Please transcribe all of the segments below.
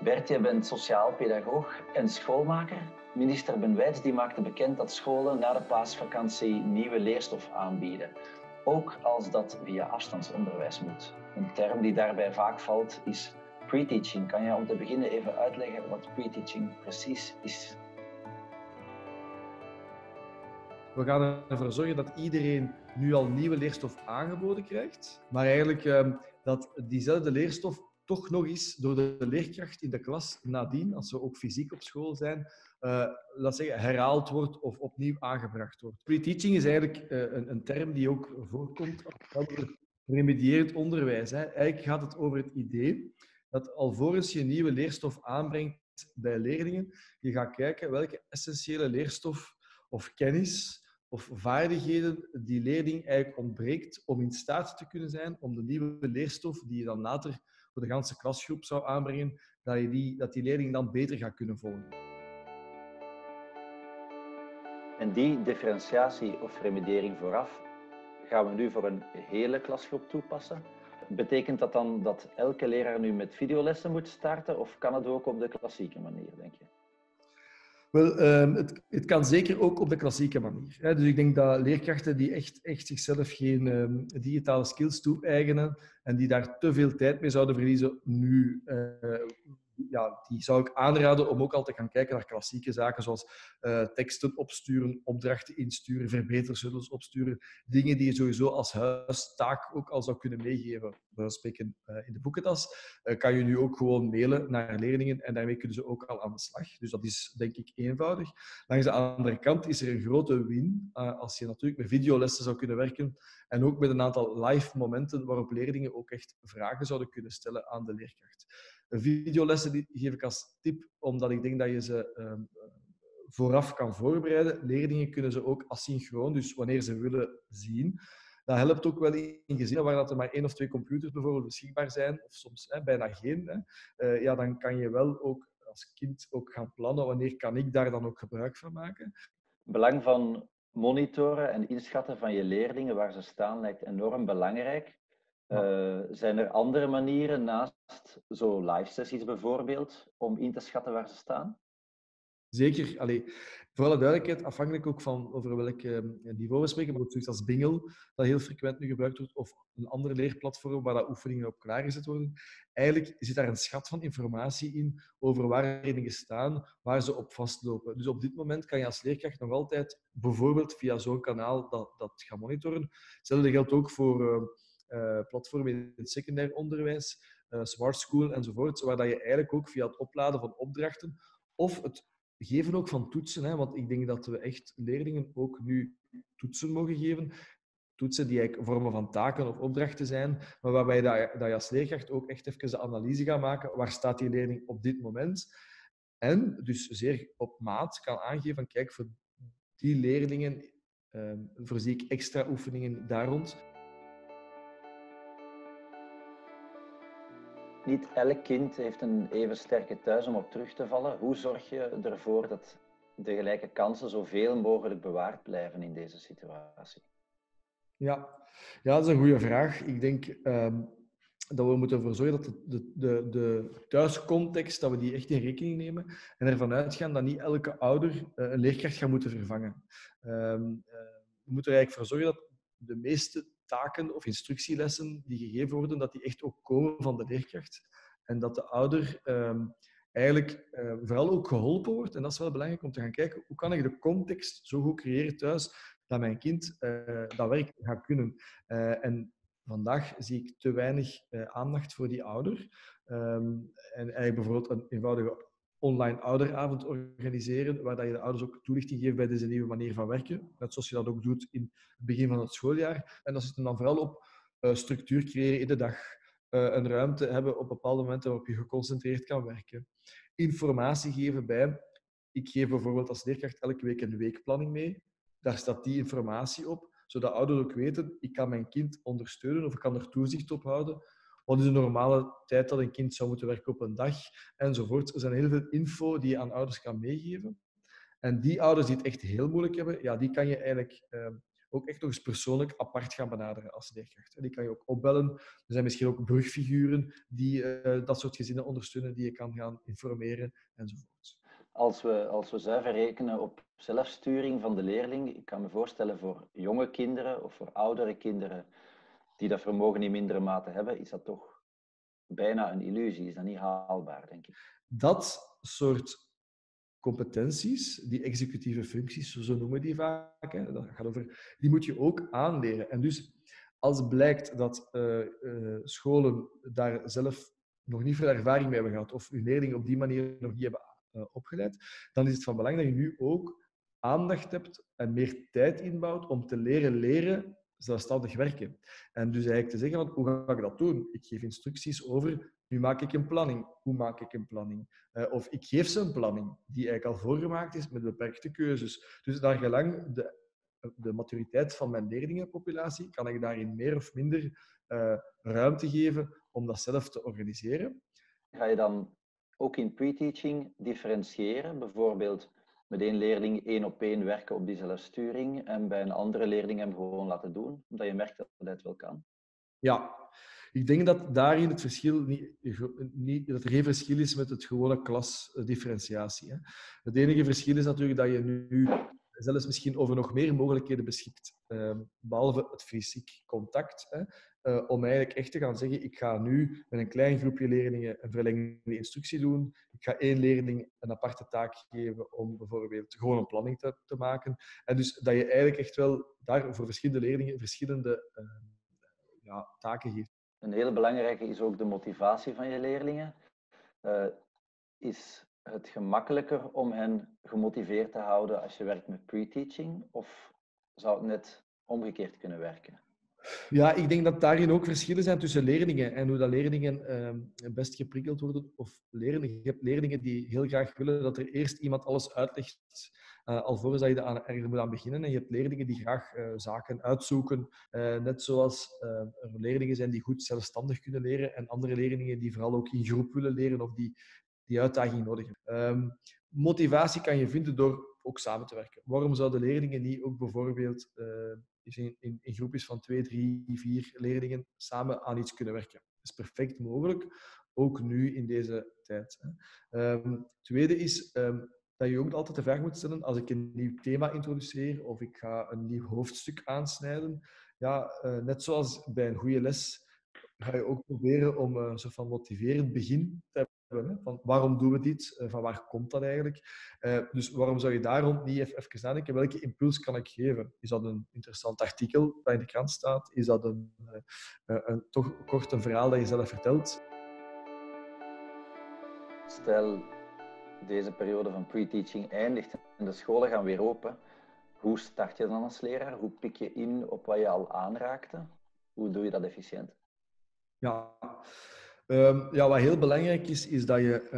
Bert, je bent sociaal pedagoog en schoolmaker. Minister Ben Wijts die maakte bekend dat scholen na de paasvakantie nieuwe leerstof aanbieden. Ook als dat via afstandsonderwijs moet. Een term die daarbij vaak valt is pre-teaching. Kan je om te beginnen even uitleggen wat pre-teaching precies is? We gaan ervoor zorgen dat iedereen nu al nieuwe leerstof aangeboden krijgt, maar eigenlijk dat diezelfde leerstof toch nog eens door de leerkracht in de klas nadien, als ze ook fysiek op school zijn, laat zeggen, herhaald wordt of opnieuw aangebracht wordt. Pre-teaching is eigenlijk een term die ook voorkomt over remedierend onderwijs. Eigenlijk gaat het over het idee dat alvorens je nieuwe leerstof aanbrengt bij leerlingen, je gaat kijken welke essentiële leerstof of kennis of vaardigheden die leerling eigenlijk ontbreekt om in staat te kunnen zijn om de nieuwe leerstof die je dan later voor de ganse klasgroep zou aanbrengen, dat die leerling dan beter gaat kunnen volgen. En die differentiatie of remediering vooraf gaan we nu voor een hele klasgroep toepassen. Betekent dat dan dat elke leraar nu met videolessen moet starten of kan het ook op de klassieke manier, denk je? Wel, het kan zeker ook op de klassieke manier. Dus ik denk dat leerkrachten die echt zichzelf geen digitale skills toe-eigenen en die daar te veel tijd mee zouden verliezen nu, die zou ik aanraden om ook al te gaan kijken naar klassieke zaken zoals teksten opsturen, opdrachten insturen, verbeterzuddels opsturen. Dingen die je sowieso als huistaak ook al zou kunnen meegeven. We spreken in de boekentas. Kan je nu ook gewoon mailen naar leerlingen en daarmee kunnen ze ook al aan de slag. Dus dat is denk ik eenvoudig. Langs de andere kant is er een grote win als je natuurlijk met videolessen zou kunnen werken en ook met een aantal live momenten waarop leerlingen ook echt vragen zouden kunnen stellen aan de leerkracht. Videolessen die geef ik als tip, omdat ik denk dat je ze vooraf kan voorbereiden. Leerlingen kunnen ze ook asynchroon, dus wanneer ze willen zien. Dat helpt ook wel in gezinnen waar dat er maar 1 of 2 computers bijvoorbeeld beschikbaar zijn, of soms bijna geen. Dan kan je wel ook als kind ook gaan plannen wanneer kan ik daar dan ook gebruik van maken. Het belang van monitoren en inschatten van je leerlingen waar ze staan lijkt enorm belangrijk. Zijn er andere manieren naast zo live sessies bijvoorbeeld om in te schatten waar ze staan? Zeker. Voor alle duidelijkheid, afhankelijk ook van over welk niveau we spreken, maar ook zoiets als Bingel, dat heel frequent nu gebruikt wordt, of een ander leerplatform waar dat oefeningen op klaargezet worden. Eigenlijk zit daar een schat van informatie in over waar leerlingen staan, waar ze op vastlopen. Dus op dit moment kan je als leerkracht nog altijd bijvoorbeeld via zo'n kanaal dat gaan monitoren. Hetzelfde geldt ook voor platformen in het secundair onderwijs, Smart School enzovoort, waar dat je eigenlijk ook via het opladen van opdrachten of het geven ook van toetsen, want ik denk dat we echt leerlingen ook nu toetsen mogen geven. Toetsen die eigenlijk vormen van taken of opdrachten zijn, maar waarbij dat je als leerkracht ook echt even de analyse gaat maken. Waar staat die leerling op dit moment? En dus zeer op maat kan aangeven, kijk, voor die leerlingen voorzie ik extra oefeningen daar rond. Niet elk kind heeft een even sterke thuis om op terug te vallen. Hoe zorg je ervoor dat de gelijke kansen zoveel mogelijk bewaard blijven in deze situatie? Ja, dat is een goede vraag. Ik denk dat we moeten ervoor zorgen dat de thuiscontext, dat we die echt in rekening nemen en ervan uitgaan dat niet elke ouder een leerkracht gaat moeten vervangen. We moeten er eigenlijk voor zorgen dat de meeste taken of instructielessen die gegeven worden, dat die echt ook komen van de leerkracht. En dat de ouder eigenlijk vooral ook geholpen wordt. En dat is wel belangrijk om te gaan kijken, hoe kan ik de context zo goed creëren thuis dat mijn kind dat werk gaat kunnen. En vandaag zie ik te weinig aandacht voor die ouder. En eigenlijk bijvoorbeeld een eenvoudige online ouderavond organiseren, waar je de ouders ook toelichting geeft bij deze nieuwe manier van werken. Net zoals je dat ook doet in het begin van het schooljaar. En dat zit dan vooral op structuur creëren in de dag. Een ruimte hebben op bepaalde momenten waarop je geconcentreerd kan werken. Informatie geven bij. Ik geef bijvoorbeeld als leerkracht elke week een weekplanning mee. Daar staat die informatie op, zodat ouders ook weten, ik kan mijn kind ondersteunen of ik kan er toezicht op houden. Wat is de normale tijd dat een kind zou moeten werken op een dag, enzovoort. Er zijn heel veel info die je aan ouders kan meegeven. En die ouders die het echt heel moeilijk hebben, die kan je eigenlijk ook echt nog eens persoonlijk apart gaan benaderen als leerkracht. En die kan je ook opbellen. Er zijn misschien ook brugfiguren die dat soort gezinnen ondersteunen, die je kan gaan informeren enzovoort. Als we zuiver rekenen op zelfsturing van de leerling, ik kan me voorstellen voor jonge kinderen of voor oudere kinderen die dat vermogen in mindere mate hebben, is dat toch bijna een illusie. Is dat niet haalbaar, denk ik. Dat soort competenties, die executieve functies, zo noemen die vaak, hè, dat gaat over, die moet je ook aanleren. En dus als blijkt dat scholen daar zelf nog niet veel ervaring mee hebben gehad, of hun leerlingen op die manier nog niet hebben opgeleid, dan is het van belang dat je nu ook aandacht hebt en meer tijd inbouwt om te leren zelfstandig werken. En dus eigenlijk te zeggen, van, hoe ga ik dat doen? Ik geef instructies over, nu maak ik een planning. Hoe maak ik een planning? Of ik geef ze een planning die eigenlijk al voorgemaakt is met beperkte keuzes. Dus naar gelang de maturiteit van mijn leerlingenpopulatie kan ik daarin meer of minder ruimte geven om dat zelf te organiseren. Ga je dan ook in pre-teaching differentiëren? Bijvoorbeeld met één leerling 1-op-1 werken op die zelfsturing en bij een andere leerling hem gewoon laten doen, omdat je merkt dat het wel kan? Ja, ik denk dat daarin het verschil dat er geen verschil is met het gewone klasdifferentiatie. Het enige verschil is natuurlijk dat je nu zelfs misschien over nog meer mogelijkheden beschikt, behalve het fysiek contact, om eigenlijk echt te gaan zeggen, ik ga nu met een klein groepje leerlingen een verlengde instructie doen. Ik ga één leerling een aparte taak geven om bijvoorbeeld gewoon een planning te maken. En dus dat je eigenlijk echt wel daar voor verschillende leerlingen verschillende taken geeft. Een hele belangrijke is ook de motivatie van je leerlingen. Is het gemakkelijker om hen gemotiveerd te houden als je werkt met pre-teaching? Of zou het net omgekeerd kunnen werken? Ja, ik denk dat daarin ook verschillen zijn tussen leerlingen en hoe dat leerlingen best geprikkeld worden of leren. Je hebt leerlingen die heel graag willen dat er eerst iemand alles uitlegt, alvorens dat je er moet aan beginnen. En je hebt leerlingen die graag zaken uitzoeken, net zoals er leerlingen zijn die goed zelfstandig kunnen leren en andere leerlingen die vooral ook in groep willen leren of die uitdaging nodig hebben. Motivatie kan je vinden door ook samen te werken. Waarom zouden leerlingen niet ook bijvoorbeeld in groepjes van 2, 3, 4 leerlingen samen aan iets kunnen werken? Dat is perfect mogelijk, ook nu in deze tijd. Tweede is dat je ook altijd de vraag moet stellen, als ik een nieuw thema introduceer of ik ga een nieuw hoofdstuk aansnijden, ja, net zoals bij een goede les ga je ook proberen om een soort van motiverend begin te hebben. Van waarom doen we dit? Van waar komt dat eigenlijk? Dus waarom zou je daarom niet even nadenken? Welke impuls kan ik geven? Is dat een interessant artikel dat in de krant staat? Is dat toch kort een verhaal dat je zelf vertelt? Stel, deze periode van pre-teaching eindigt en de scholen gaan weer open. Hoe start je dan als leraar? Hoe pik je in op wat je al aanraakte? Hoe doe je dat efficiënt? Ja, wat heel belangrijk is dat je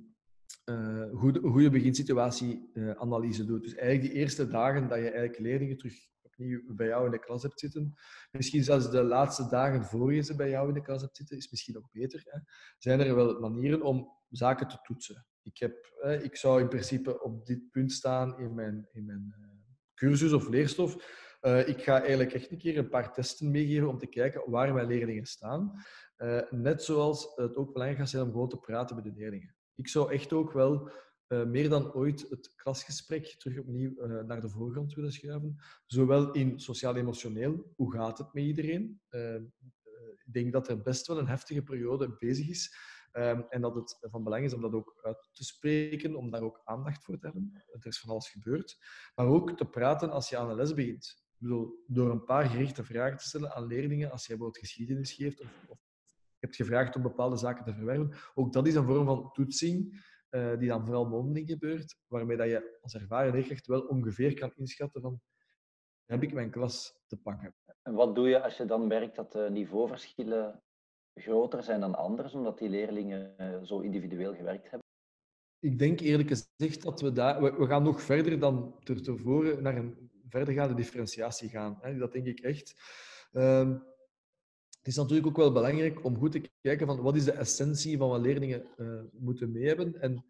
goede beginsituatie-analyse doet. Dus eigenlijk die eerste dagen dat je eigenlijk leerlingen terug opnieuw bij jou in de klas hebt zitten, misschien zelfs de laatste dagen voor je ze bij jou in de klas hebt zitten, is misschien ook beter. Hè? Zijn er wel manieren om zaken te toetsen? Ik zou in principe op dit punt staan in mijn cursus of leerstof. Ik ga eigenlijk echt een keer een paar testen meegeven om te kijken waar mijn leerlingen staan. Net zoals het ook belangrijk gaat zijn om gewoon te praten met de leerlingen. Ik zou echt ook wel meer dan ooit het klasgesprek terug opnieuw naar de voorgrond willen schuiven. Zowel in sociaal-emotioneel, hoe gaat het met iedereen? Ik denk dat er best wel een heftige periode bezig is. En dat het van belang is om dat ook uit te spreken, om daar ook aandacht voor te hebben. Er is van alles gebeurd. Maar ook te praten als je aan de les begint. Ik bedoel, door een paar gerichte vragen te stellen aan leerlingen, als je bijvoorbeeld geschiedenis geeft of hebt gevraagd om bepaalde zaken te verwerven. Ook dat is een vorm van toetsing, die dan vooral mondeling gebeurt, waarmee dat je als ervaren leerkracht wel ongeveer kan inschatten van heb ik mijn klas te pakken. En wat doe je als je dan merkt dat de niveauverschillen groter zijn dan anders, omdat die leerlingen zo individueel gewerkt hebben? Ik denk eerlijk gezegd dat we gaan nog verder dan tevoren naar een verdergaande differentiatie gaan. Dat denk ik echt. Het is natuurlijk ook wel belangrijk om goed te kijken van wat is de essentie van wat leerlingen moeten mee hebben. En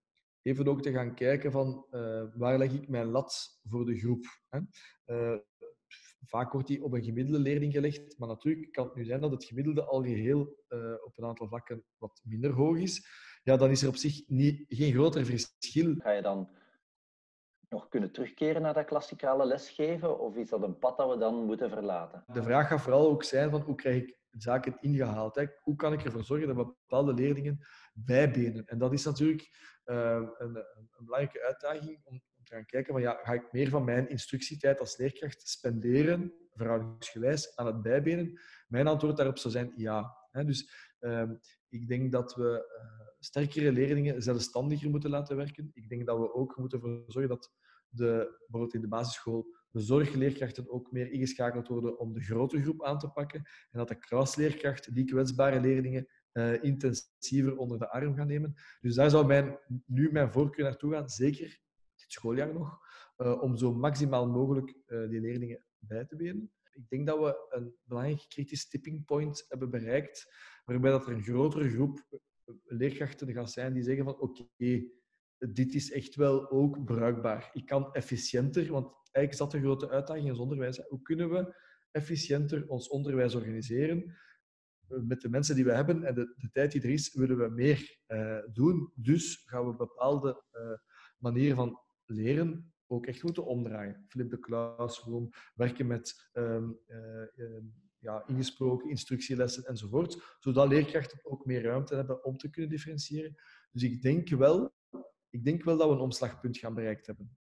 even ook te gaan kijken van waar leg ik mijn lat voor de groep. vaak wordt die op een gemiddelde leerling gelegd, maar natuurlijk kan het nu zijn dat het gemiddelde al geheel op een aantal vlakken wat minder hoog is. Ja, dan is er op zich geen groter verschil. Ga je dan nog kunnen terugkeren naar dat klassikale lesgeven of is dat een pad dat we dan moeten verlaten? De vraag gaat vooral ook zijn van hoe krijg ik zaken ingehaald? Hè? Hoe kan ik ervoor zorgen dat bepaalde leerlingen bijbenen? En dat is natuurlijk een belangrijke uitdaging om te gaan kijken van ja, ga ik meer van mijn instructietijd als leerkracht spenderen, verhoudingsgewijs, aan het bijbenen? Mijn antwoord daarop zou zijn ja. Dus ik denk dat we sterkere leerlingen zelfstandiger moeten laten werken. Ik denk dat we ook moeten ervoor zorgen dat bijvoorbeeld in de basisschool de zorgleerkrachten ook meer ingeschakeld worden om de grote groep aan te pakken en dat de klasleerkracht die kwetsbare leerlingen intensiever onder de arm gaan nemen. Dus daar zou nu mijn voorkeur naartoe gaan, zeker dit schooljaar nog, om zo maximaal mogelijk die leerlingen bij te benen. Ik denk dat we een belangrijk kritisch tipping point hebben bereikt, waarbij dat er een grotere groep leerkrachten gaat zijn die zeggen van oké, dit is echt wel ook bruikbaar. Ik kan efficiënter, want eigenlijk is dat een grote uitdaging in ons onderwijs. Hoe kunnen we efficiënter ons onderwijs organiseren? Met de mensen die we hebben en de tijd die er is, willen we meer doen. Dus gaan we bepaalde manieren van leren ook echt moeten omdraaien. Flip the classroom, werken met ingesproken instructielessen enzovoort, zodat leerkrachten ook meer ruimte hebben om te kunnen differentiëren. Dus ik denk wel dat we een omslagpunt gaan bereikt hebben.